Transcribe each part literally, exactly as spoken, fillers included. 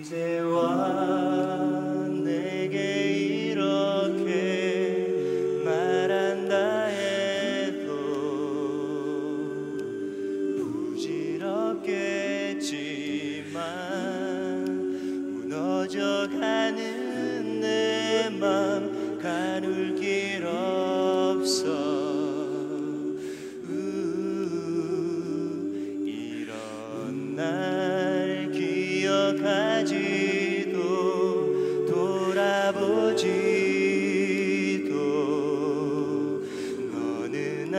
이제와 내게 이렇게 말한다 해도 부질없겠지만 무너져가는 내 맘 가눌 길 없어. 우, 이런 날 기억하지도 돌아보지도 너는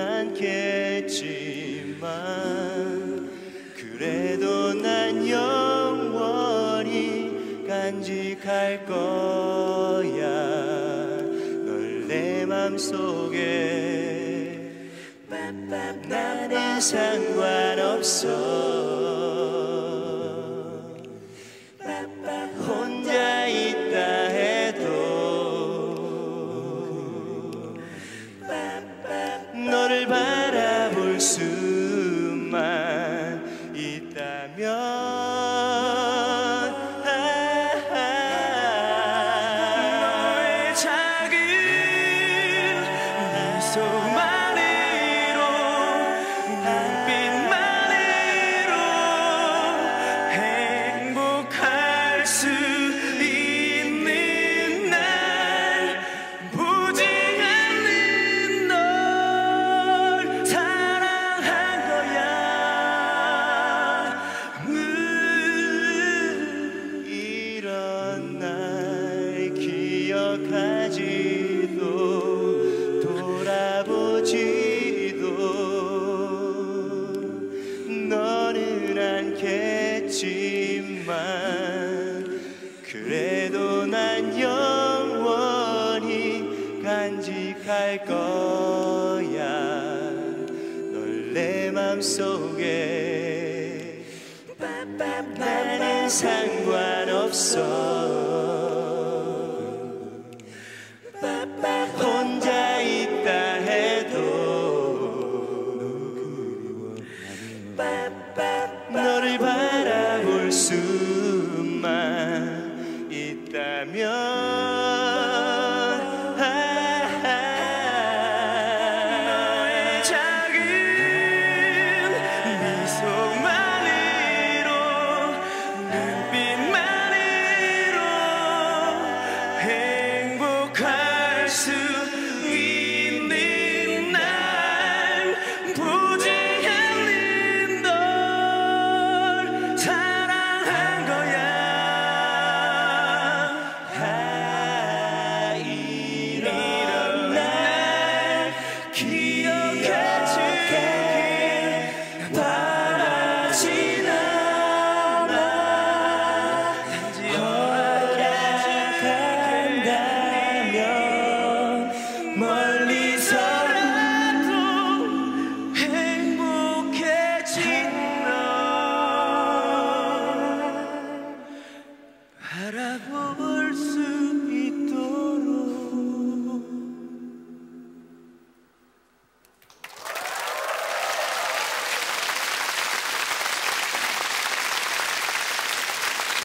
않겠지만 그래도 난 영원히 간직할 거야. 널 내 맘속에 나는 상관없어. 혼자 있다 해도 너를 바라볼 수만 있다면 너의 작은 미소만으로 눈빛만으로 행복할 수 있는 날 보지 않는 널 사랑한 거야. 음, 이런 날 기억하지도 돌아보지도 너는 않겠지만 그래도 난 영원히 간직할 거야. 널 내 맘속에 나는 상관없어. 혼자 있다 해도 너를 바라볼 수만 있다면 너의 작은 미소만으로 눈빛만으로 행복할 수 있는 날 보지 않는 널 사랑한 거야. 아, 이런 날 기억해주길 바라진 않아. 단지 허락해준다면 멀리